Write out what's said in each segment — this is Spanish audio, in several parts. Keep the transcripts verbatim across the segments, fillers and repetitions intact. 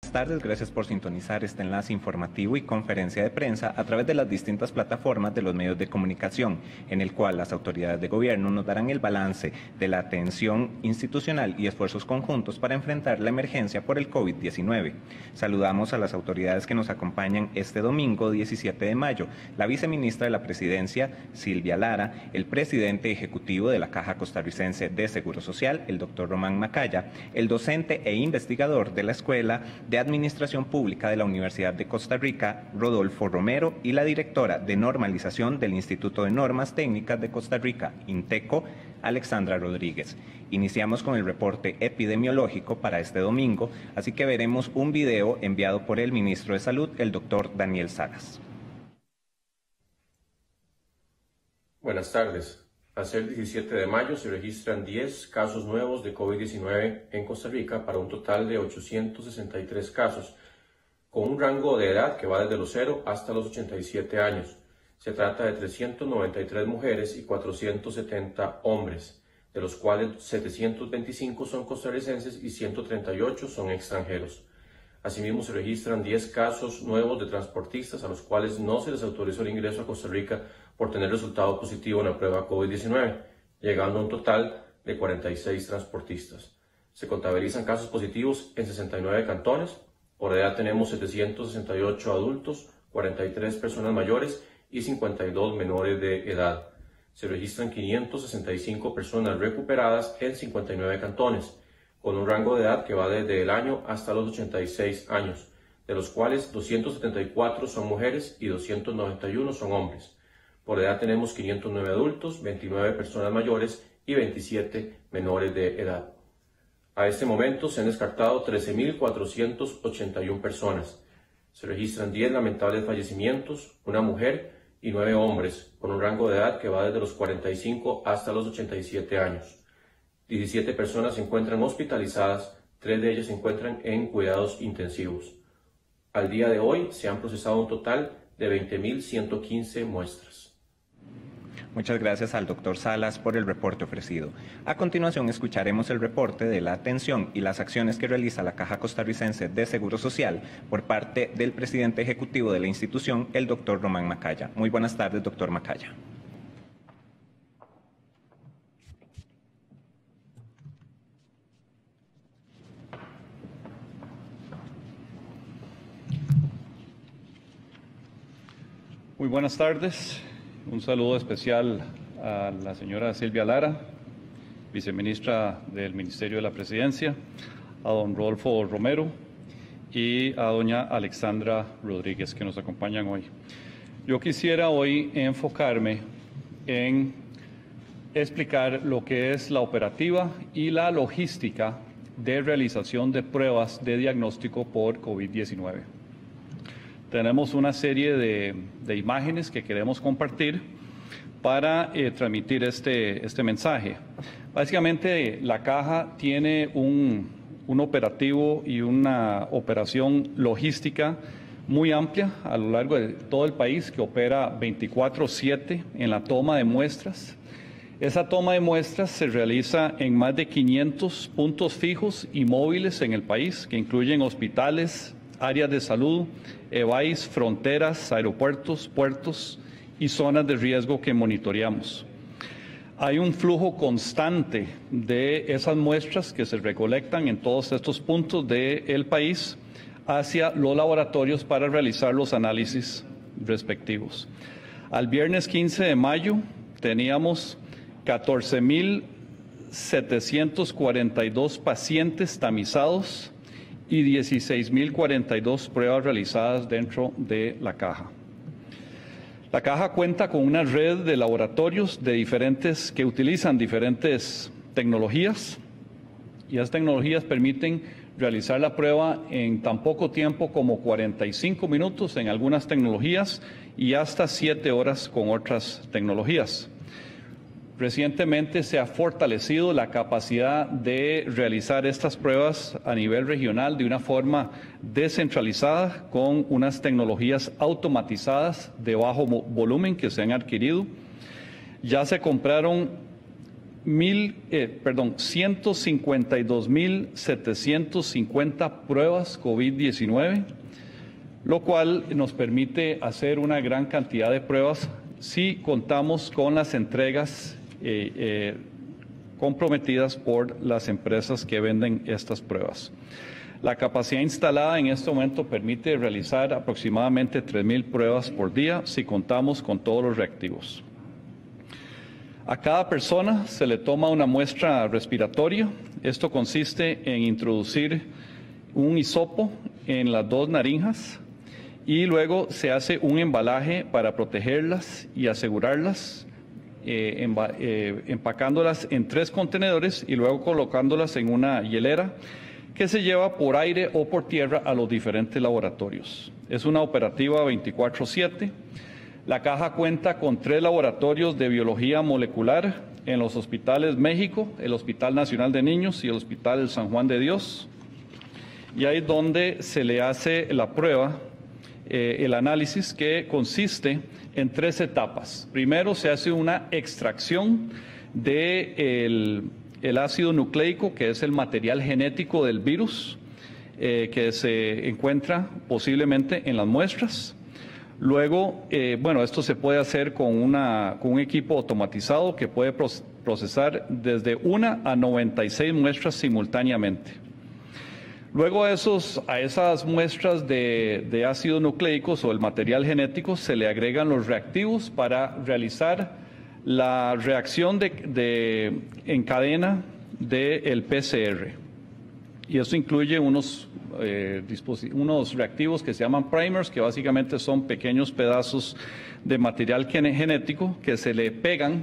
Buenas tardes, gracias por sintonizar este enlace informativo y conferencia de prensa a través de las distintas plataformas de los medios de comunicación, en el cual las autoridades de gobierno nos darán el balance de la atención institucional y esfuerzos conjuntos para enfrentar la emergencia por el COVID diecinueve. Saludamos a las autoridades que nos acompañan este domingo diecisiete de mayo, la viceministra de la Presidencia, Silvia Lara, el presidente ejecutivo de la Caja Costarricense de Seguro Social, el doctor Román Macaya, el docente e investigador de la Escuela de Administración Pública de la Universidad de Costa Rica, Rodolfo Romero, y la directora de Normalización del Instituto de Normas Técnicas de Costa Rica, INTECO, Alexandra Rodríguez. Iniciamos con el reporte epidemiológico para este domingo, así que veremos un video enviado por el ministro de Salud, el doctor Daniel Salas. Buenas tardes. Hasta el diecisiete de mayo se registran diez casos nuevos de COVID diecinueve en Costa Rica para un total de ochocientos sesenta y tres casos, con un rango de edad que va desde los cero hasta los ochenta y siete años. Se trata de trescientas noventa y tres mujeres y cuatrocientos setenta hombres, de los cuales setecientos veinticinco son costarricenses y ciento treinta y ocho son extranjeros. Asimismo, se registran diez casos nuevos de transportistas a los cuales no se les autorizó el ingreso a Costa Rica por tener resultado positivo en la prueba COVID diecinueve, llegando a un total de cuarenta y seis transportistas. Se contabilizan casos positivos en sesenta y nueve cantones. Por edad tenemos setecientos sesenta y ocho adultos, cuarenta y tres personas mayores y cincuenta y dos menores de edad. Se registran quinientas sesenta y cinco personas recuperadas en cincuenta y nueve cantones, con un rango de edad que va desde el año hasta los ochenta y seis años, de los cuales doscientas setenta y cuatro son mujeres y doscientos noventa y uno son hombres. Por edad tenemos quinientos nueve adultos, veintinueve personas mayores y veintisiete menores de edad. A este momento se han descartado trece mil cuatrocientas ochenta y una personas. Se registran diez lamentables fallecimientos, una mujer y nueve hombres, con un rango de edad que va desde los cuarenta y cinco hasta los ochenta y siete años. diecisiete personas se encuentran hospitalizadas, tres de ellas se encuentran en cuidados intensivos. Al día de hoy se han procesado un total de veinte mil ciento quince muestras. Muchas gracias al doctor Salas por el reporte ofrecido. A continuación escucharemos el reporte de la atención y las acciones que realiza la Caja Costarricense de Seguro Social por parte del presidente ejecutivo de la institución, el doctor Román Macaya. Muy buenas tardes, doctor Macaya. Muy buenas tardes. Un saludo especial a la señora Silvia Lara, viceministra del Ministerio de la Presidencia, a don Rodolfo Romero y a doña Alexandra Rodríguez, que nos acompañan hoy. Yo quisiera hoy enfocarme en explicar lo que es la operativa y la logística de realización de pruebas de diagnóstico por COVID diecinueve. Tenemos una serie de, de imágenes que queremos compartir para eh, transmitir este, este mensaje. Básicamente, la Caja tiene un, un operativo y una operación logística muy amplia a lo largo de todo el país, que opera veinticuatro siete en la toma de muestras. Esa toma de muestras se realiza en más de quinientos puntos fijos y móviles en el país, que incluyen hospitales, áreas de salud, E V A Is, fronteras, aeropuertos, puertos y zonas de riesgo que monitoreamos. Hay un flujo constante de esas muestras que se recolectan en todos estos puntos del país hacia los laboratorios para realizar los análisis respectivos. Al viernes quince de mayo teníamos catorce mil setecientos cuarenta y dos pacientes tamizados y dieciséis mil cuarenta y dos pruebas realizadas dentro de la Caja. La Caja cuenta con una red de laboratorios de diferentes, que utilizan diferentes tecnologías, y esas tecnologías permiten realizar la prueba en tan poco tiempo como cuarenta y cinco minutos en algunas tecnologías y hasta siete horas con otras tecnologías. Recientemente se ha fortalecido la capacidad de realizar estas pruebas a nivel regional de una forma descentralizada con unas tecnologías automatizadas de bajo volumen que se han adquirido. Ya se compraron mil, eh, perdón, ciento cincuenta y dos mil setecientas cincuenta pruebas COVID diecinueve, lo cual nos permite hacer una gran cantidad de pruebas si contamos con las entregas eh, eh, comprometidas por las empresas que venden estas pruebas. La capacidad instalada en este momento permite realizar aproximadamente tres mil pruebas por día si contamos con todos los reactivos. A cada persona se le toma una muestra respiratoria. Esto consiste en introducir un hisopo en las dos narinjas y luego se hace un embalaje para protegerlas y asegurarlas, eh, emba eh, empacándolas en tres contenedores y luego colocándolas en una hielera que se lleva por aire o por tierra a los diferentes laboratorios. Es una operativa veinticuatro siete. La caja cuenta con tres laboratorios de biología molecular en los hospitales México, el Hospital Nacional de Niños y el Hospital San Juan de Dios. Y ahí es donde se le hace la prueba, eh, el análisis, que consiste en tres etapas. Primero se hace una extracción del el ácido nucleico, que es el material genético del virus, eh, que se encuentra posiblemente en las muestras. Luego, eh, bueno, esto se puede hacer con, una, con un equipo automatizado que puede procesar desde una a noventa y seis muestras simultáneamente. Luego a, esos, a esas muestras de, de ácidos nucleicos o el material genético se le agregan los reactivos para realizar la reacción de, de, en cadena del P C R. Y eso incluye unos, eh, unos reactivos que se llaman primers, que básicamente son pequeños pedazos de material genético que se le pegan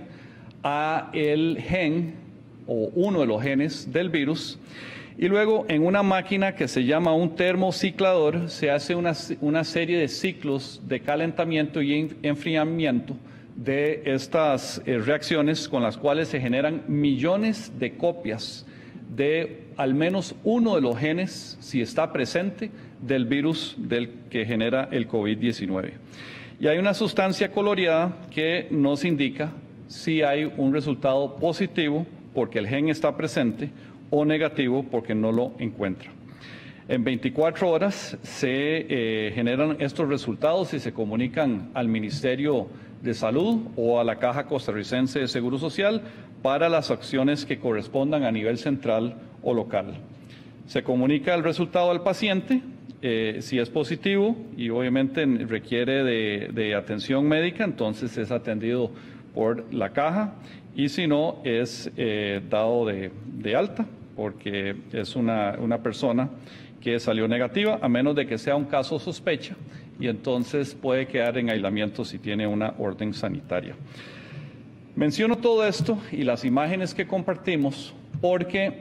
a el gen o uno de los genes del virus. Y luego en una máquina que se llama un termociclador se hace una, una serie de ciclos de calentamiento y enfriamiento de estas eh, reacciones, con las cuales se generan millones de copias de al menos uno de los genes, si está presente, del virus del que genera el COVID diecinueve. Y hay una sustancia coloreada que nos indica si hay un resultado positivo porque el gen está presente o negativo porque no lo encuentra. En veinticuatro horas se eh, generan estos resultados y se comunican al Ministerio de Salud o a la Caja Costarricense de Seguro Social para las acciones que correspondan a nivel central o local. Se comunica el resultado al paciente, eh, si es positivo y obviamente requiere de, de atención médica, entonces es atendido por la caja, y si no, es eh, dado de, de alta porque es una, una persona que salió negativa, a menos de que sea un caso sospecha, y entonces puede quedar en aislamiento si tiene una orden sanitaria. Menciono todo esto y las imágenes que compartimos porque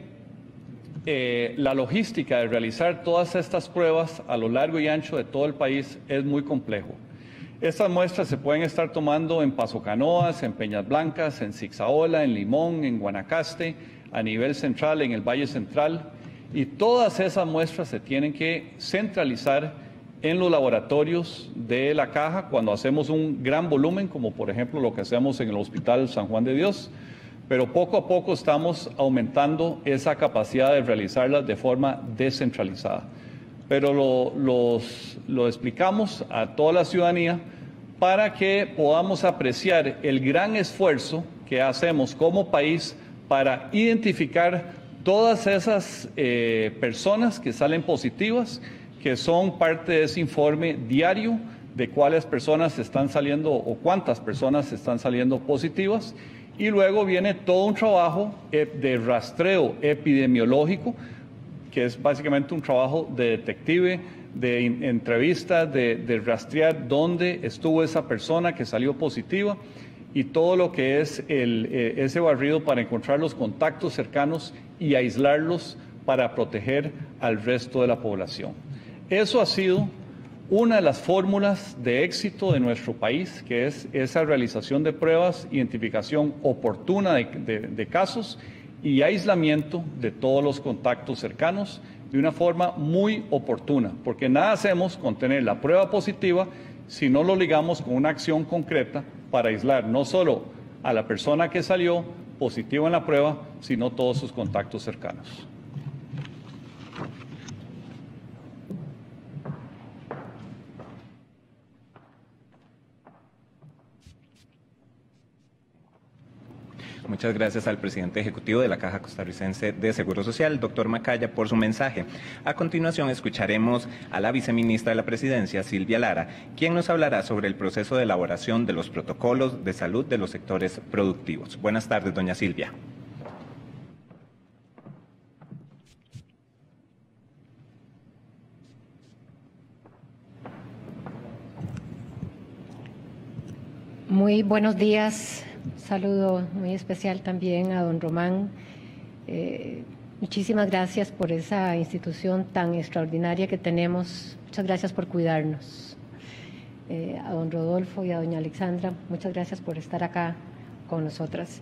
eh, la logística de realizar todas estas pruebas a lo largo y ancho de todo el país es muy complejo. Estas muestras se pueden estar tomando en Paso Canoas, en Peñas Blancas, en Zixaola, en Limón, en Guanacaste, a nivel central, en el Valle Central, y todas esas muestras se tienen que centralizar en los laboratorios de la caja cuando hacemos un gran volumen, como por ejemplo lo que hacemos en el Hospital San Juan de Dios, pero poco a poco estamos aumentando esa capacidad de realizarlas de forma descentralizada. Pero lo, los, lo explicamos a toda la ciudadanía para que podamos apreciar el gran esfuerzo que hacemos como país para identificar todas esas eh, personas que salen positivas, que son parte de ese informe diario de cuáles personas están saliendo o cuántas personas están saliendo positivas, y luego viene todo un trabajo de rastreo epidemiológico, que es básicamente un trabajo de detective, de entrevista, de, de rastrear dónde estuvo esa persona que salió positiva y todo lo que es el, eh, ese barrido para encontrar los contactos cercanos y aislarlos para proteger al resto de la población. Eso ha sido una de las fórmulas de éxito de nuestro país, que es esa realización de pruebas, identificación oportuna de, de, de casos y aislamiento de todos los contactos cercanos de una forma muy oportuna, porque nada hacemos con tener la prueba positiva si no lo ligamos con una acción concreta para aislar no solo a la persona que salió positivo en la prueba, sino todos sus contactos cercanos. Muchas gracias al presidente ejecutivo de la Caja Costarricense de Seguro Social, doctor Macaya, por su mensaje. A continuación escucharemos a la viceministra de la Presidencia, Silvia Lara, quien nos hablará sobre el proceso de elaboración de los protocolos de salud de los sectores productivos. Buenas tardes, doña Silvia. Muy buenos días. Un saludo muy especial también a don Román. Eh, muchísimas gracias por esa institución tan extraordinaria que tenemos. Muchas gracias por cuidarnos. Eh, a don Rodolfo y a doña Alexandra, muchas gracias por estar acá con nosotras.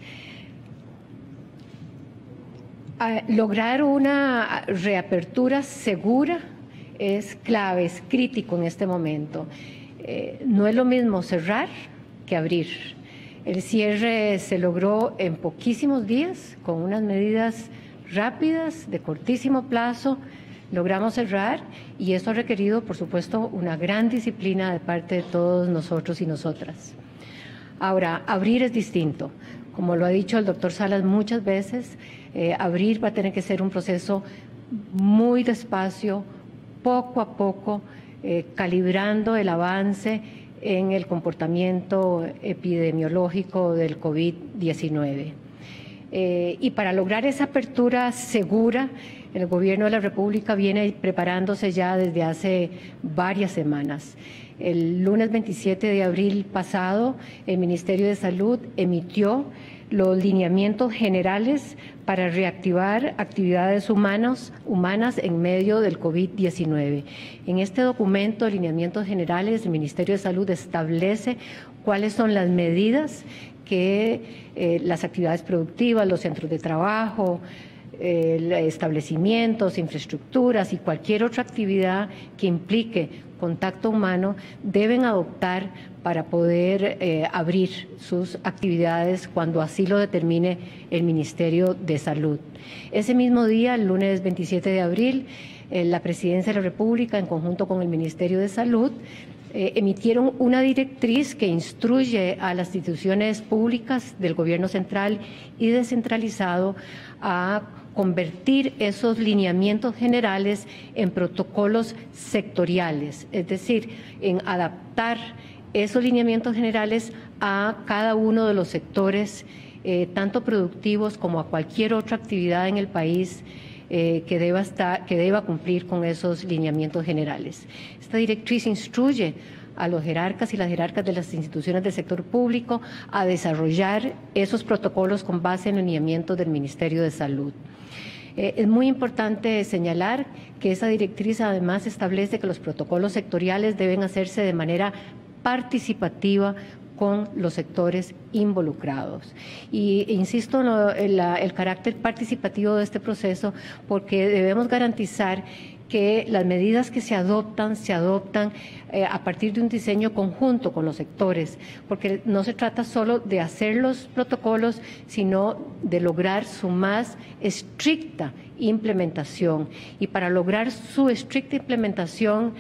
A lograr una reapertura segura es clave, es crítico en este momento. Eh, no es lo mismo cerrar que abrir. El cierre se logró en poquísimos días, con unas medidas rápidas, de cortísimo plazo, logramos cerrar y eso ha requerido, por supuesto, una gran disciplina de parte de todos nosotros y nosotras. Ahora, abrir es distinto. Como lo ha dicho el doctor Salas muchas veces, eh, abrir va a tener que ser un proceso muy despacio, poco a poco, eh, calibrando el avance en el comportamiento epidemiológico del COVID diecinueve. Eh, y para lograr esa apertura segura, el Gobierno de la República viene preparándose ya desde hace varias semanas. El lunes veintisiete de abril pasado, el Ministerio de Salud emitió los lineamientos generales para reactivar actividades humanas, humanas en medio del COVID diecinueve. En este documento de lineamientos generales, el Ministerio de Salud establece cuáles son las medidas que eh, las actividades productivas, los centros de trabajo, eh, establecimientos, infraestructuras y cualquier otra actividad que implique contacto humano deben adoptar para poder eh, abrir sus actividades cuando así lo determine el Ministerio de Salud. Ese mismo día, el lunes veintisiete de abril, eh, la Presidencia de la República, en conjunto con el Ministerio de Salud, eh, emitieron una directriz que instruye a las instituciones públicas del Gobierno central y descentralizado a convertir esos lineamientos generales en protocolos sectoriales, es decir, en adaptar esos lineamientos generales a cada uno de los sectores, eh, tanto productivos como a cualquier otra actividad en el país eh, que, deba estar, que deba cumplir con esos lineamientos generales. Esta directriz instruye a los jerarcas y las jerarcas de las instituciones del sector público a desarrollar esos protocolos con base en lineamientos del Ministerio de Salud. Eh, es muy importante señalar que esa directriz además establece que los protocolos sectoriales deben hacerse de manera participativa con los sectores involucrados. Y insisto en la, el carácter participativo de este proceso porque debemos garantizar que las medidas que se adoptan, se adoptan eh, a partir de un diseño conjunto con los sectores, porque no se trata solo de hacer los protocolos, sino de lograr su más estricta implementación. Y para lograr su estricta implementación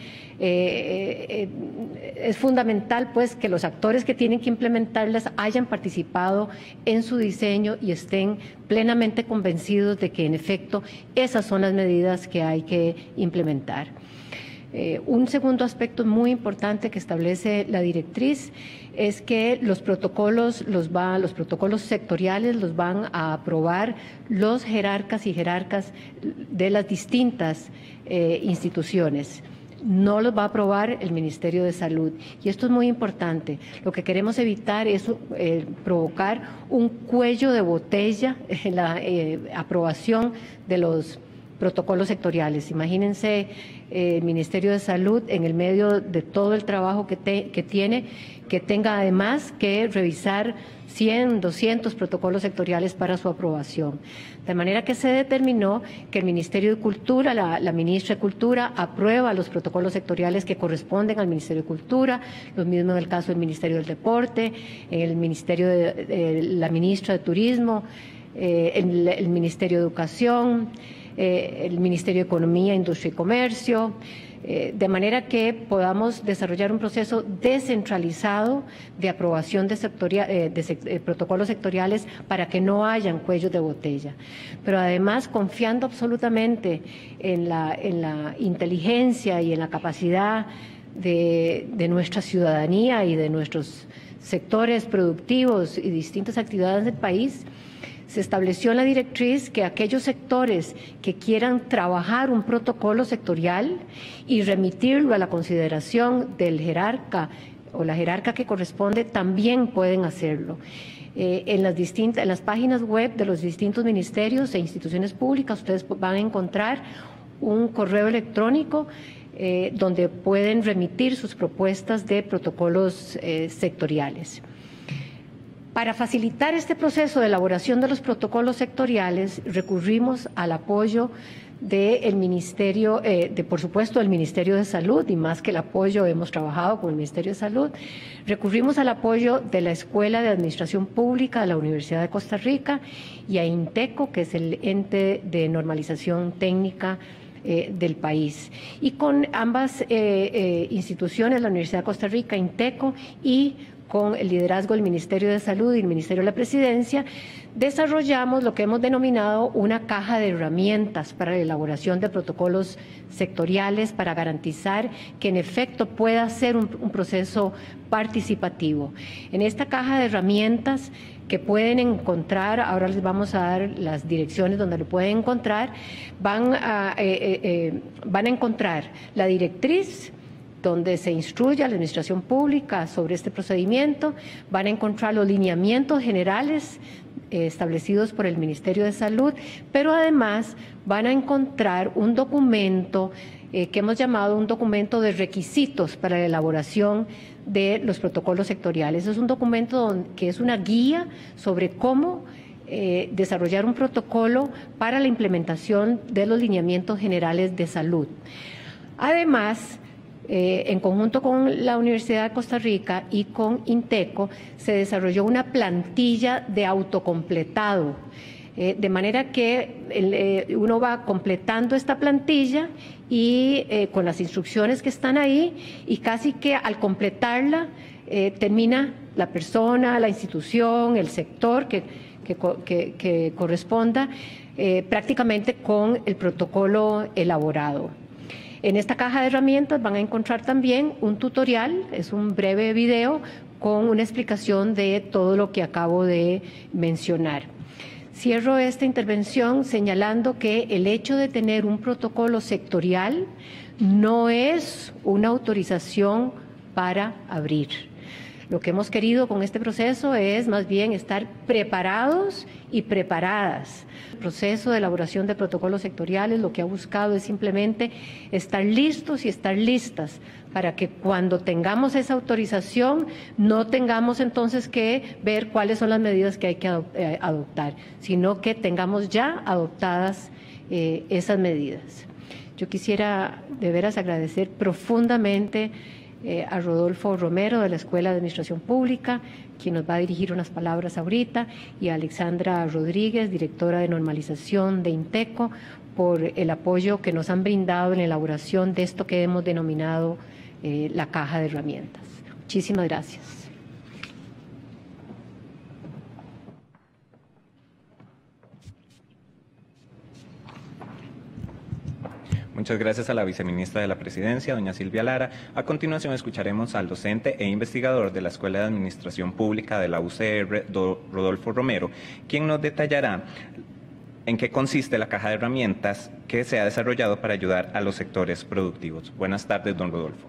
eh, eh, es fundamental pues que los actores que tienen que implementarlas hayan participado en su diseño y estén plenamente convencidos de que en efecto esas son las medidas que hay que implementar. Eh, un segundo aspecto muy importante que establece la directriz es que los protocolos, los, va, los protocolos sectoriales los van a aprobar los jerarcas y jerarcas de las distintas eh, instituciones. No los va a aprobar el Ministerio de Salud. Y esto es muy importante. Lo que queremos evitar es eh, provocar un cuello de botella en la eh, aprobación de los protocolos sectoriales. Imagínense eh, el Ministerio de Salud en el medio de todo el trabajo que, te, que tiene, que tenga además que revisar cien, doscientos protocolos sectoriales para su aprobación. De manera que se determinó que el Ministerio de Cultura, la, la ministra de Cultura, aprueba los protocolos sectoriales que corresponden al Ministerio de Cultura, lo mismo en el caso del Ministerio del Deporte, en el Ministerio de, de la ministra de Turismo, eh, el, el Ministerio de Educación, eh, el Ministerio de Economía, Industria y Comercio, Eh, de manera que podamos desarrollar un proceso descentralizado de aprobación de, sectoria, eh, de sec, eh, protocolos sectoriales para que no hayan cuellos de botella. Pero además confiando absolutamente en la, en la inteligencia y en la capacidad de, de nuestra ciudadanía y de nuestros sectores productivos y distintas actividades del país, se estableció en la directriz que aquellos sectores que quieran trabajar un protocolo sectorial y remitirlo a la consideración del jerarca o la jerarca que corresponde, también pueden hacerlo. Eh, en, las distintas, en las páginas web de los distintos ministerios e instituciones públicas ustedes van a encontrar un correo electrónico eh, donde pueden remitir sus propuestas de protocolos eh, sectoriales. Para facilitar este proceso de elaboración de los protocolos sectoriales, recurrimos al apoyo del Ministerio, eh, de, por supuesto, del Ministerio de Salud, y más que el apoyo, hemos trabajado con el Ministerio de Salud, recurrimos al apoyo de la Escuela de Administración Pública de la Universidad de Costa Rica y a INTECO, que es el ente de normalización técnica Eh, del país. Y con ambas eh, eh, instituciones, la Universidad de Costa Rica, INTECO, y con el liderazgo del Ministerio de Salud y el Ministerio de la Presidencia, desarrollamos lo que hemos denominado una caja de herramientas para la elaboración de protocolos sectoriales para garantizar que en efecto pueda ser un, un proceso participativo. En esta caja de herramientas que pueden encontrar, ahora les vamos a dar las direcciones donde lo pueden encontrar, van a, eh, eh, eh, van a encontrar la directriz donde se instruye a la Administración Pública sobre este procedimiento, van a encontrar los lineamientos generales eh, establecidos por el Ministerio de Salud, pero además van a encontrar un documento eh, que hemos llamado un documento de requisitos para la elaboración de los protocolos sectoriales. Es un documento donde, que es una guía sobre cómo eh, desarrollar un protocolo para la implementación de los lineamientos generales de salud. Además, Eh, en conjunto con la Universidad de Costa Rica y con INTECO, se desarrolló una plantilla de autocompletado, eh, de manera que el, eh, uno va completando esta plantilla y eh, con las instrucciones que están ahí, y casi que al completarla eh, termina la persona, la institución, el sector que, que, que, que corresponda eh, prácticamente con el protocolo elaborado. En esta caja de herramientas van a encontrar también un tutorial, es un breve video con una explicación de todo lo que acabo de mencionar. Cierro esta intervención señalando que el hecho de tener un protocolo sectorial no es una autorización para abrir. Lo que hemos querido con este proceso es más bien estar preparados y preparadas. El proceso de elaboración de protocolos sectoriales lo que ha buscado es simplemente estar listos y estar listas para que cuando tengamos esa autorización no tengamos entonces que ver cuáles son las medidas que hay que adoptar, sino que tengamos ya adoptadas eh, esas medidas. Yo quisiera de veras agradecer profundamente Eh, a Rodolfo Romero de la Escuela de Administración Pública, quien nos va a dirigir unas palabras ahorita, y a Alexandra Rodríguez, directora de normalización de INTECO, por el apoyo que nos han brindado en la elaboración de esto que hemos denominado eh, la caja de herramientas. Muchísimas gracias. Muchas gracias a la viceministra de la Presidencia, doña Silvia Lara. A continuación escucharemos al docente e investigador de la Escuela de Administración Pública de la U C R, Rodolfo Romero, quien nos detallará en qué consiste la caja de herramientas que se ha desarrollado para ayudar a los sectores productivos. Buenas tardes, don Rodolfo.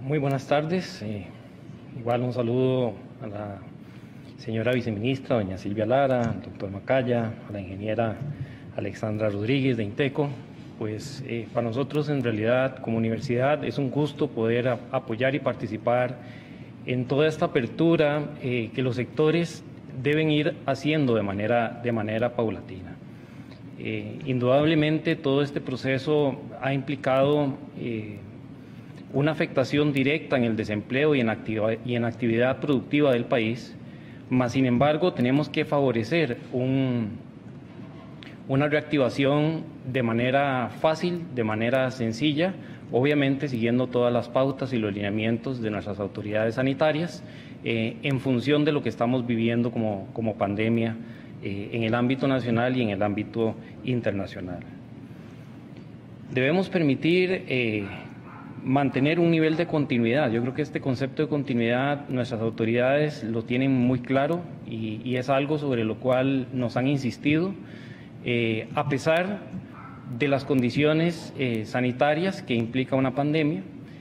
Muy buenas tardes. Eh, igual un saludo a la señora viceministra, doña Silvia Lara, al doctor Macaya, a la ingeniera Alexandra Rodríguez de INTECO. Pues eh, para nosotros en realidad como universidad es un gusto poder a, apoyar y participar en toda esta apertura eh, que los sectores deben ir haciendo de manera, de manera paulatina. Eh, indudablemente todo este proceso ha implicado eh, una afectación directa en el desempleo y en, activa, y en actividad productiva del país, mas sin embargo tenemos que favorecer un, una reactivación de manera fácil, de manera sencilla, obviamente siguiendo todas las pautas y los lineamientos de nuestras autoridades sanitarias, eh, en función de lo que estamos viviendo como, como pandemia eh, en el ámbito nacional y en el ámbito internacional. Debemos permitir eh, mantener un nivel de continuidad. Yo creo que este concepto de continuidad nuestras autoridades lo tienen muy claro y, y es algo sobre lo cual nos han insistido, eh, a pesar de las condiciones eh, sanitarias que implica una pandemia.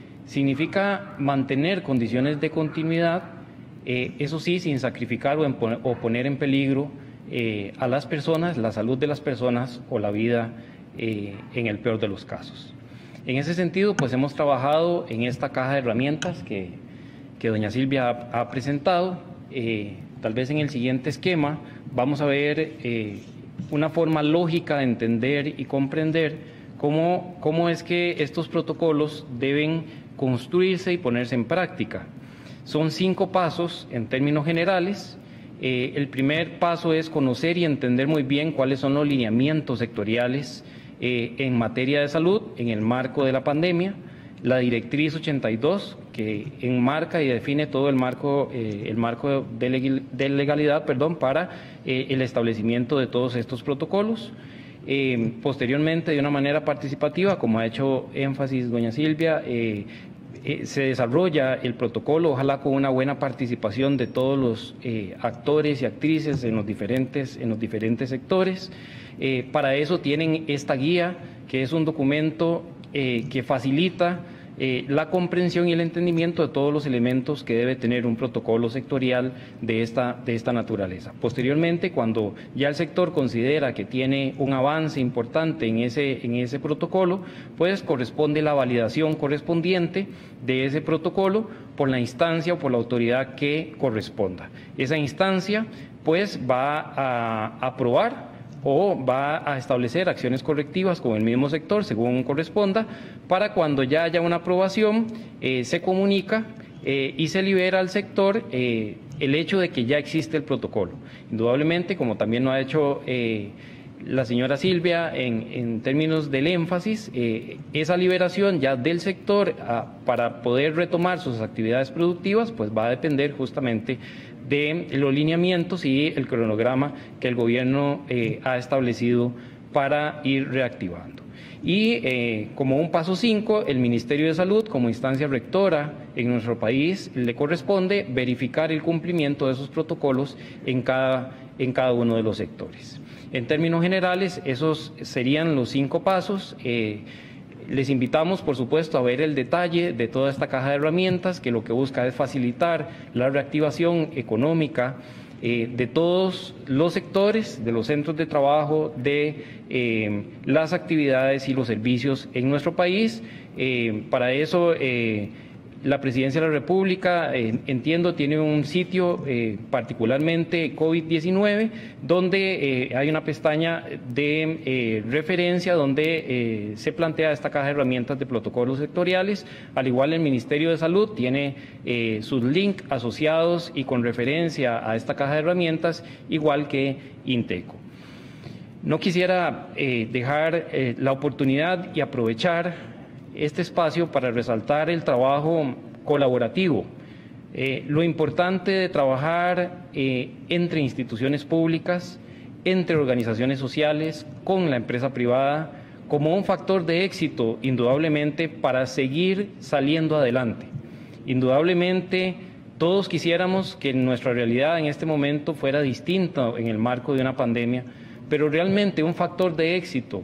Significa mantener condiciones de continuidad, eh, eso sí, sin sacrificar o, en, o poner en peligro eh, a las personas, la salud de las personas o la vida eh, en el peor de los casos. En ese sentido, pues hemos trabajado en esta caja de herramientas que, que doña Silvia ha, ha presentado. Eh, tal vez en el siguiente esquema vamos a ver eh, una forma lógica de entender y comprender cómo, cómo es que estos protocolos deben construirse y ponerse en práctica. Son cinco pasos en términos generales. Eh, el primer paso es conocer y entender muy bien cuáles son los lineamientos sectoriales Eh, en materia de salud, en el marco de la pandemia, la directriz ochenta y dos, que enmarca y define todo el marco, eh, el marco de, legal, de legalidad perdón, para eh, el establecimiento de todos estos protocolos. Eh, posteriormente, de una manera participativa, como ha hecho énfasis doña Silvia, eh, eh, se desarrolla el protocolo, ojalá con una buena participación de todos los eh, actores y actrices en los diferentes, en los diferentes sectores. Eh, para eso tienen esta guía, que es un documento eh, que facilita eh, la comprensión y el entendimiento de todos los elementos que debe tener un protocolo sectorial de esta, de esta naturaleza. Posteriormente, cuando ya el sector considera que tiene un avance importante en ese, en ese protocolo, pues corresponde la validación correspondiente de ese protocolo por la instancia o por la autoridad que corresponda. Esa instancia pues va a aprobar o va a establecer acciones correctivas con el mismo sector, según corresponda, para cuando ya haya una aprobación, eh, se comunica eh, y se libera al sector eh, el hecho de que ya existe el protocolo. Indudablemente, como también lo ha hecho eh, la señora Silvia en, en términos del énfasis, eh, esa liberación ya del sector a, para poder retomar sus actividades productivas, pues va a depender justamente de los lineamientos y el cronograma que el gobierno eh, ha establecido para ir reactivando. Y eh, como un paso cinco, el Ministerio de Salud, como instancia rectora en nuestro país, le corresponde verificar el cumplimiento de esos protocolos en cada, en cada uno de los sectores. En términos generales, esos serían los cinco pasos. Eh, Les invitamos, por supuesto, a ver el detalle de toda esta caja de herramientas, que lo que busca es facilitar la reactivación económica eh, de todos los sectores, de los centros de trabajo, de eh, las actividades y los servicios en nuestro país. Eh, para eso, eh, la Presidencia de la República, eh, entiendo, tiene un sitio eh, particularmente COVID diecinueve, donde eh, hay una pestaña de eh, referencia donde eh, se plantea esta caja de herramientas de protocolos sectoriales. Al igual, el Ministerio de Salud tiene eh, sus links asociados y con referencia a esta caja de herramientas, igual que INTECO. No quisiera eh, dejar eh, la oportunidad y aprovechar este espacio para resaltar el trabajo colaborativo, eh, lo importante de trabajar eh, entre instituciones públicas, entre organizaciones sociales, con la empresa privada, como un factor de éxito, indudablemente, para seguir saliendo adelante. Indudablemente, todos quisiéramos que nuestra realidad en este momento fuera distinta en el marco de una pandemia, pero realmente un factor de éxito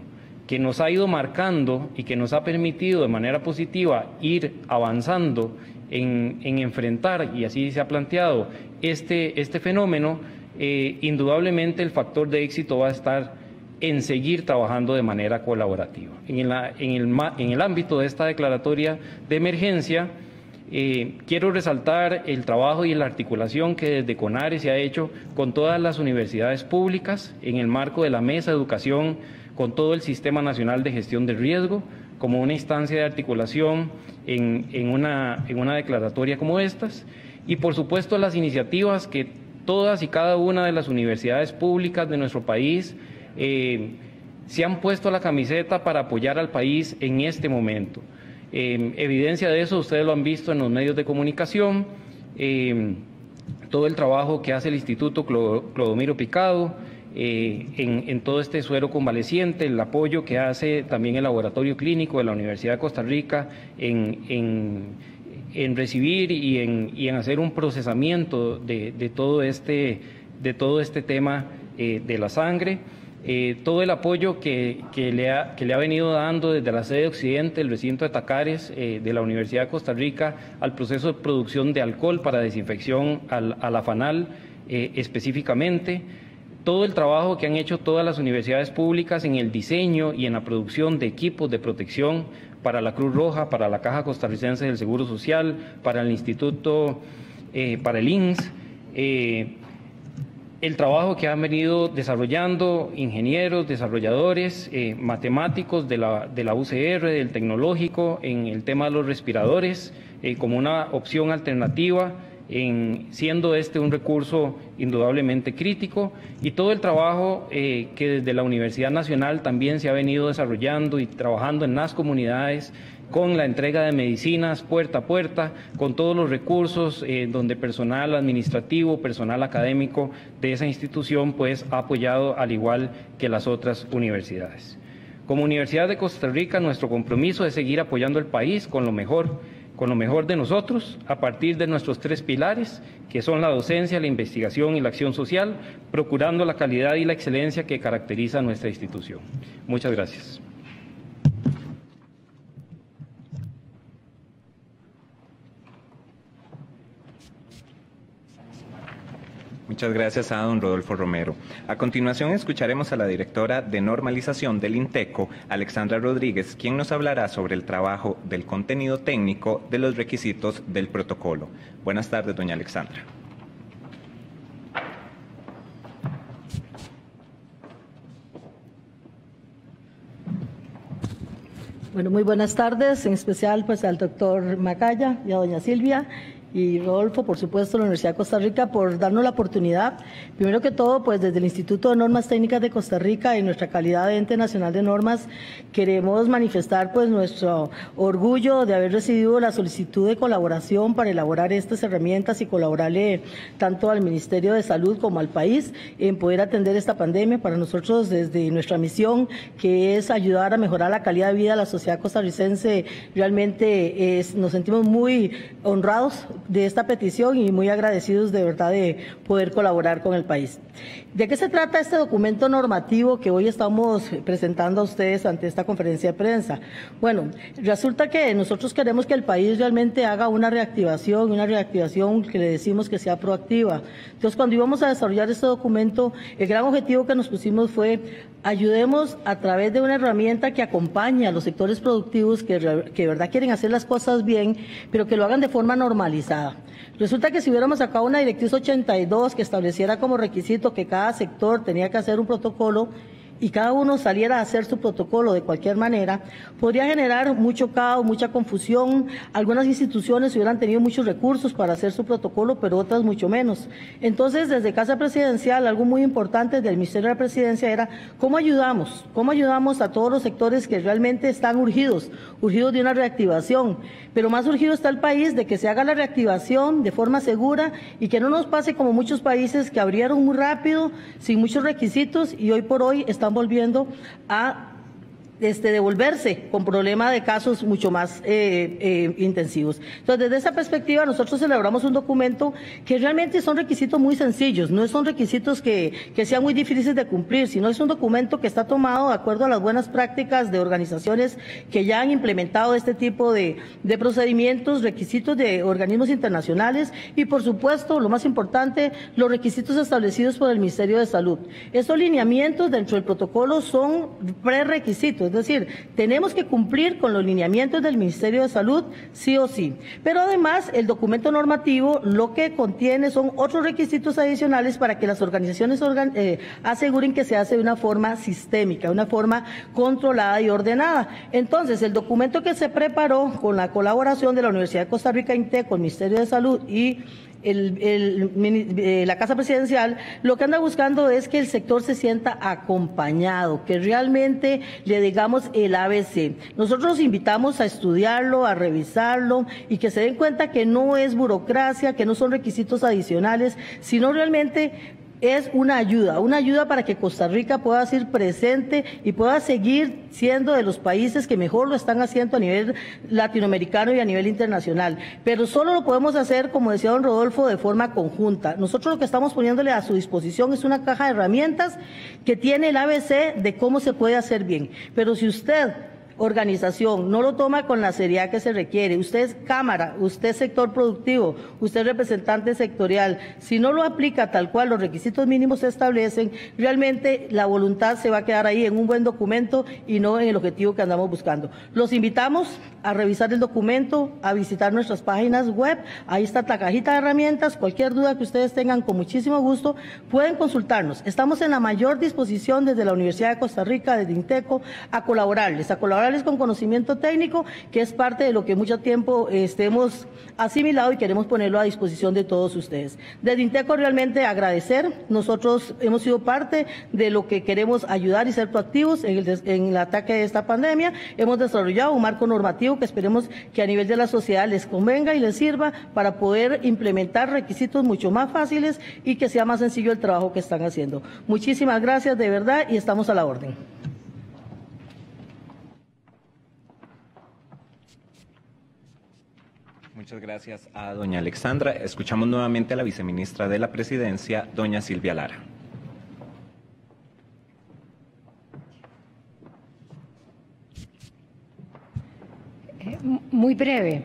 que nos ha ido marcando y que nos ha permitido de manera positiva ir avanzando en, en enfrentar, y así se ha planteado, este, este fenómeno, eh, indudablemente el factor de éxito va a estar en seguir trabajando de manera colaborativa. En, la, en, el, en el ámbito de esta declaratoria de emergencia, eh, quiero resaltar el trabajo y la articulación que desde CONARE se ha hecho con todas las universidades públicas en el marco de la Mesa de Educación, con todo el Sistema Nacional de Gestión de Riesgo, como una instancia de articulación en, en, una, en una declaratoria como estas, y por supuesto las iniciativas que todas y cada una de las universidades públicas de nuestro país eh, se han puesto la camiseta para apoyar al país en este momento. Eh, evidencia de eso, ustedes lo han visto en los medios de comunicación, eh, todo el trabajo que hace el Instituto Clodomiro Picado, Eh, en, en todo este suero convaleciente, el apoyo que hace también el Laboratorio Clínico de la Universidad de Costa Rica en, en, en recibir y en, y en hacer un procesamiento de, de, todo, este, de todo este tema eh, de la sangre, eh, todo el apoyo que, que, le ha, que le ha venido dando desde la sede occidente, el recinto de Tacares eh, de la Universidad de Costa Rica, al proceso de producción de alcohol para desinfección al, a la FANAL eh, específicamente. Todo el trabajo que han hecho todas las universidades públicas en el diseño y en la producción de equipos de protección para la Cruz Roja, para la Caja Costarricense del Seguro Social, para el Instituto, eh, para el I N S, eh, el trabajo que han venido desarrollando ingenieros, desarrolladores, eh, matemáticos de la, de la U C R, del Tecnológico, en el tema de los respiradores, eh, como una opción alternativa, en, siendo este un recurso indudablemente crítico, y todo el trabajo eh, que desde la Universidad Nacional también se ha venido desarrollando y trabajando en las comunidades con la entrega de medicinas puerta a puerta, con todos los recursos eh, donde personal administrativo, personal académico de esa institución pues ha apoyado al igual que las otras universidades. Como Universidad de Costa Rica, nuestro compromiso es seguir apoyando al país con lo mejor con lo mejor de nosotros, a partir de nuestros tres pilares, que son la docencia, la investigación y la acción social, procurando la calidad y la excelencia que caracteriza a nuestra institución. Muchas gracias. Muchas gracias a don Rodolfo Romero. A continuación escucharemos a la directora de normalización del INTECO, Alexandra Rodríguez, quien nos hablará sobre el trabajo del contenido técnico de los requisitos del protocolo. Buenas tardes, doña Alexandra. Bueno, muy buenas tardes, en especial pues al doctor Macaya y a doña Silvia y Rodolfo, por supuesto, la Universidad de Costa Rica, por darnos la oportunidad. Primero que todo, pues desde el Instituto de Normas Técnicas de Costa Rica, en nuestra calidad de ente nacional de normas, queremos manifestar pues nuestro orgullo de haber recibido la solicitud de colaboración para elaborar estas herramientas y colaborarle tanto al Ministerio de Salud como al país en poder atender esta pandemia. Para nosotros, desde nuestra misión, que es ayudar a mejorar la calidad de vida de la sociedad costarricense, realmente es, nos sentimos muy honrados de esta petición y muy agradecidos de verdad de poder colaborar con el país. ¿De qué se trata este documento normativo que hoy estamos presentando a ustedes ante esta conferencia de prensa? Bueno, resulta que nosotros queremos que el país realmente haga una reactivación, una reactivación que le decimos que sea proactiva. Entonces, cuando íbamos a desarrollar este documento, el gran objetivo que nos pusimos fue ayudemos a través de una herramienta que acompañe a los sectores productivos que, que de verdad quieren hacer las cosas bien, pero que lo hagan de forma normalizada. Resulta que si hubiéramos sacado una directriz ochenta y dos que estableciera como requisito que cada sector tenía que hacer un protocolo y cada uno saliera a hacer su protocolo de cualquier manera, podría generar mucho caos, mucha confusión. Algunas instituciones hubieran tenido muchos recursos para hacer su protocolo, pero otras mucho menos. Entonces, desde Casa Presidencial, algo muy importante del Ministerio de la Presidencia era cómo ayudamos, cómo ayudamos a todos los sectores que realmente están urgidos, urgidos de una reactivación. Pero más urgido está el país de que se haga la reactivación de forma segura y que no nos pase como muchos países que abrieron muy rápido, sin muchos requisitos, y hoy por hoy están volviendo a Este, devolverse con problema de casos mucho más eh, eh, intensivos. Entonces, desde esa perspectiva, nosotros elaboramos un documento que realmente son requisitos muy sencillos, no son requisitos que, que sean muy difíciles de cumplir, sino es un documento que está tomado de acuerdo a las buenas prácticas de organizaciones que ya han implementado este tipo de, de procedimientos, requisitos de organismos internacionales y, por supuesto, lo más importante, los requisitos establecidos por el Ministerio de Salud. Estos lineamientos dentro del protocolo son prerequisitos. Es decir, tenemos que cumplir con los lineamientos del Ministerio de Salud sí o sí. Pero además, el documento normativo lo que contiene son otros requisitos adicionales para que las organizaciones organ eh, aseguren que se hace de una forma sistémica, de una forma controlada y ordenada. Entonces, el documento que se preparó con la colaboración de la Universidad de Costa Rica, INTECO, el Ministerio de Salud y El, el, eh, la Casa Presidencial, lo que anda buscando es que el sector se sienta acompañado, que realmente le digamos el A B C. Nosotros los invitamos a estudiarlo, a revisarlo y que se den cuenta que no es burocracia, que no son requisitos adicionales, sino realmente es una ayuda, una ayuda para que Costa Rica pueda ser presente y pueda seguir siendo de los países que mejor lo están haciendo a nivel latinoamericano y a nivel internacional. Pero solo lo podemos hacer, como decía don Rodolfo, de forma conjunta. Nosotros lo que estamos poniéndole a su disposición es una caja de herramientas que tiene el A B C de cómo se puede hacer bien. Pero si usted, organización, no lo toma con la seriedad que se requiere, usted es Cámara, usted es sector productivo, usted es representante sectorial, si no lo aplica tal cual los requisitos mínimos se establecen, realmente la voluntad se va a quedar ahí en un buen documento y no en el objetivo que andamos buscando. Los invitamos a revisar el documento, a visitar nuestras páginas web, ahí está la cajita de herramientas, cualquier duda que ustedes tengan con muchísimo gusto pueden consultarnos. Estamos en la mayor disposición desde la Universidad de Costa Rica, desde INTECO, a colaborarles, a colaborar con conocimiento técnico, que es parte de lo que mucho tiempo este, hemos asimilado y queremos ponerlo a disposición de todos ustedes. Desde INTECO realmente agradecer, nosotros hemos sido parte de lo que queremos ayudar y ser proactivos en el, en el ataque de esta pandemia, hemos desarrollado un marco normativo que esperemos que a nivel de la sociedad les convenga y les sirva para poder implementar requisitos mucho más fáciles y que sea más sencillo el trabajo que están haciendo. Muchísimas gracias de verdad y estamos a la orden. Muchas gracias a doña Alexandra. Escuchamos nuevamente a la viceministra de la Presidencia, doña Silvia Lara. Eh, muy breve.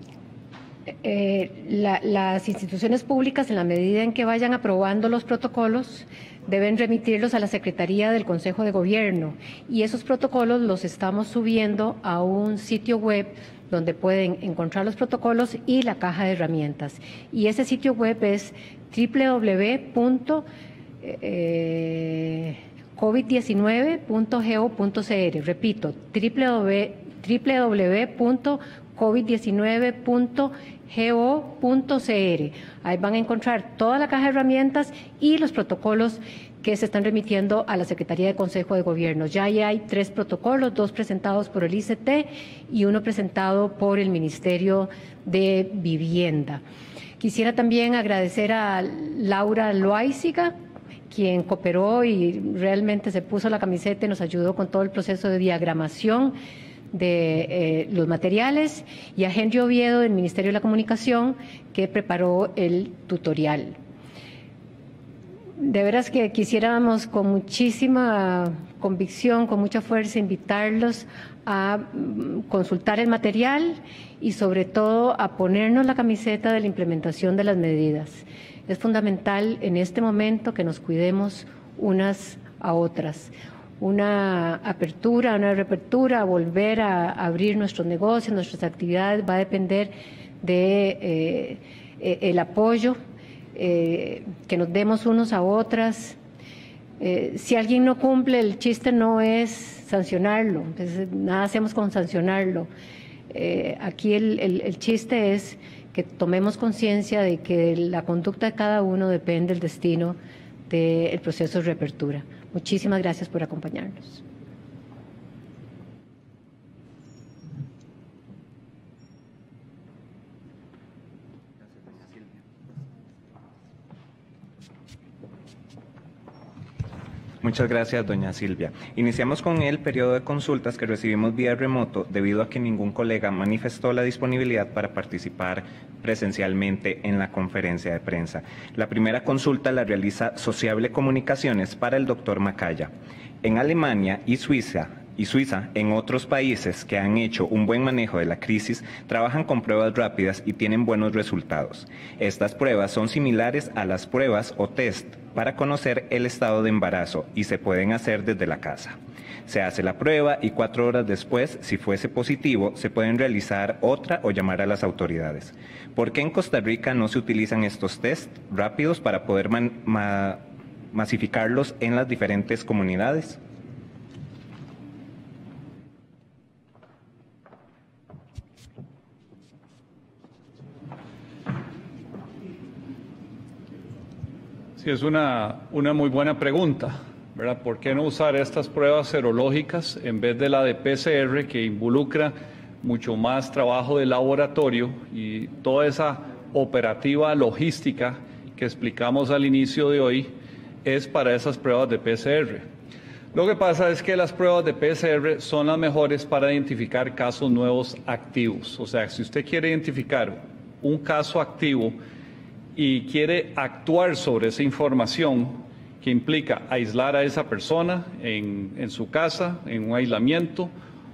Eh, la, las instituciones públicas, en la medida en que vayan aprobando los protocolos, deben remitirlos a la Secretaría del Consejo de Gobierno y esos protocolos los estamos subiendo a un sitio web donde pueden encontrar los protocolos y la caja de herramientas. Y ese sitio web es doble u doble u doble u punto covid diecinueve punto go punto c r. Repito, doble u doble u doble u punto covid diecinueve punto go punto c r. Ahí van a encontrar toda la caja de herramientas y los protocolos que se están remitiendo a la Secretaría de Consejo de Gobierno. Ya hay tres protocolos, dos presentados por el I C T y uno presentado por el Ministerio de Vivienda. Quisiera también agradecer a Laura Loaiziga, quien cooperó y realmente se puso la camiseta y nos ayudó con todo el proceso de diagramación de eh, los materiales, y a Henry Oviedo del Ministerio de la Comunicación, que preparó el tutorial. De veras que quisiéramos con muchísima convicción, con mucha fuerza, invitarlos a consultar el material y sobre todo a ponernos la camiseta de la implementación de las medidas. Es fundamental en este momento que nos cuidemos unas a otras. Una apertura, una reapertura, volver a abrir nuestros negocios, nuestras actividades, va a depender de eh, el apoyo Eh, que nos demos unos a otras. Eh, si alguien no cumple, el chiste no es sancionarlo, pues, nada hacemos con sancionarlo. Eh, aquí el, el, el chiste es que tomemos conciencia de que la conducta de cada uno depende del destino del proceso de reapertura. Muchísimas gracias por acompañarnos. Muchas gracias, doña Silvia. Iniciamos con el periodo de consultas que recibimos vía remoto debido a que ningún colega manifestó la disponibilidad para participar presencialmente en la conferencia de prensa. La primera consulta la realiza Sociable Comunicaciones para el doctor Macaya. En Alemania y Suiza, y Suiza, en otros países que han hecho un buen manejo de la crisis, trabajan con pruebas rápidas y tienen buenos resultados. Estas pruebas son similares a las pruebas o test para conocer el estado de embarazo y se pueden hacer desde la casa. Se hace la prueba y cuatro horas después, si fuese positivo, se pueden realizar otra o llamar a las autoridades. ¿Por qué en Costa Rica no se utilizan estos test rápidos para poder man, ma, masificarlos en las diferentes comunidades? Sí, es una, una muy buena pregunta, ¿verdad? ¿Por qué no usar estas pruebas serológicas en vez de la de P C R, que involucra mucho más trabajo de laboratorio y toda esa operativa logística que explicamos al inicio de hoy es para esas pruebas de P C R? Lo que pasa es que las pruebas de P C R son las mejores para identificar casos nuevos activos. O sea, si usted quiere identificar un caso activo y quiere actuar sobre esa información que implica aislar a esa persona en, en su casa, en un aislamiento,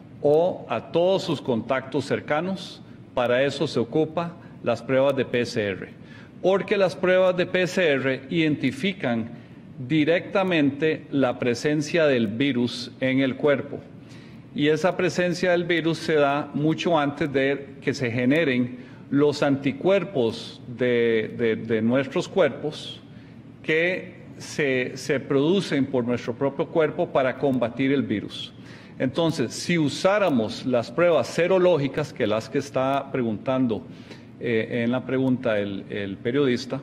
o a todos sus contactos cercanos, para eso se ocupa las pruebas de P C R. Porque las pruebas de P C R identifican directamente la presencia del virus en el cuerpo. Y esa presencia del virus se da mucho antes de que se generen los anticuerpos de, de, de nuestros cuerpos que se, se producen por nuestro propio cuerpo para combatir el virus. Entonces, si usáramos las pruebas serológicas, que las que está preguntando eh, en la pregunta el, el periodista,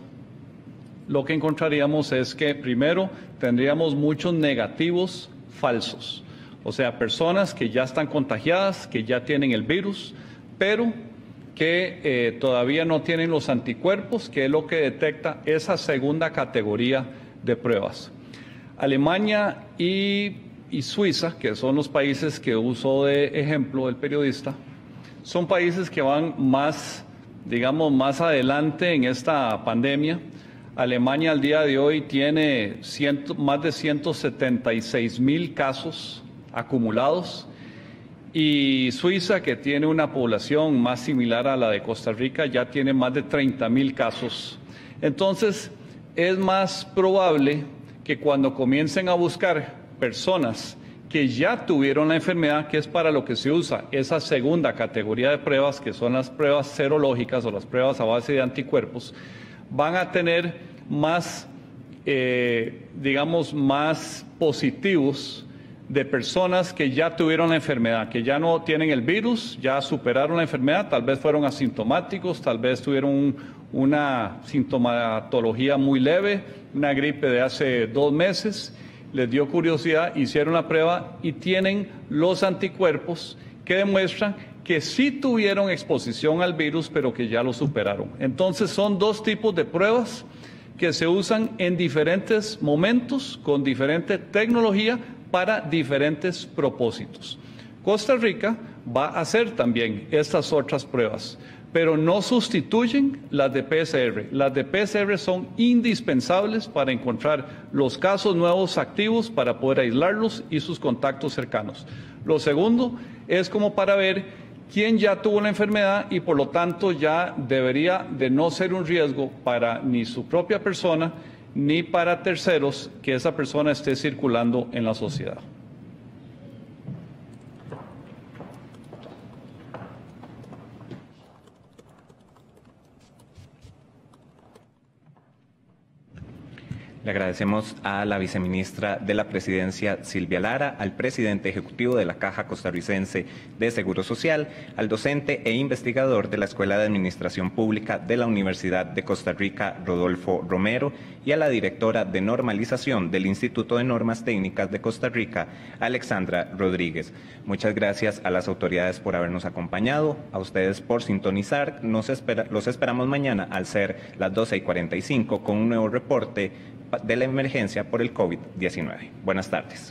lo que encontraríamos es que primero tendríamos muchos negativos falsos, o sea, personas que ya están contagiadas, que ya tienen el virus, pero que eh, todavía no tienen los anticuerpos, que es lo que detecta esa segunda categoría de pruebas. Alemania y, y Suiza, que son los países que usó de ejemplo el periodista, son países que van más, digamos, más adelante en esta pandemia. Alemania al día de hoy tiene ciento, más de ciento setenta y seis mil casos acumulados, y Suiza, que tiene una población más similar a la de Costa Rica, ya tiene más de treinta mil casos. Entonces, es más probable que cuando comiencen a buscar personas que ya tuvieron la enfermedad, que es para lo que se usa esa segunda categoría de pruebas, que son las pruebas serológicas o las pruebas a base de anticuerpos, van a tener más, eh, digamos, más positivos de personas que ya tuvieron la enfermedad, que ya no tienen el virus, ya superaron la enfermedad, tal vez fueron asintomáticos, tal vez tuvieron un, una sintomatología muy leve, una gripe de hace dos meses, les dio curiosidad, hicieron la prueba y tienen los anticuerpos que demuestran que sí tuvieron exposición al virus, pero que ya lo superaron. Entonces son dos tipos de pruebas que se usan en diferentes momentos, con diferente tecnología, para diferentes propósitos. Costa Rica va a hacer también estas otras pruebas, pero no sustituyen las de P C R. Las de P C R son indispensables para encontrar los casos nuevos activos, para poder aislarlos y sus contactos cercanos. Lo segundo es como para ver quién ya tuvo la enfermedad y por lo tanto ya debería de no ser un riesgo para ni su propia persona ni para terceros que esa persona esté circulando en la sociedad. Le agradecemos a la viceministra de la Presidencia, Silvia Lara, al presidente ejecutivo de la Caja Costarricense de Seguro Social, al docente e investigador de la Escuela de Administración Pública de la Universidad de Costa Rica, Rodolfo Romero, y a la directora de Normalización del Instituto de Normas Técnicas de Costa Rica, Alexandra Rodríguez. Muchas gracias a las autoridades por habernos acompañado, a ustedes por sintonizar. Nos espera, los esperamos mañana al ser las doce y cuarenta y cinco con un nuevo reporte de la emergencia por el COVID diecinueve. Buenas tardes.